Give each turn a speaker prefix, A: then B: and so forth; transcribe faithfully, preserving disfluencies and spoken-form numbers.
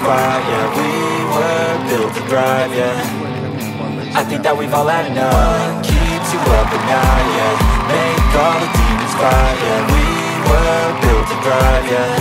A: quiet, yeah. We were built to thrive, yeah. I think that we've all had enough. Keeps you up at night, yeah. Make all the demons quiet, yeah. We were built to thrive, yeah.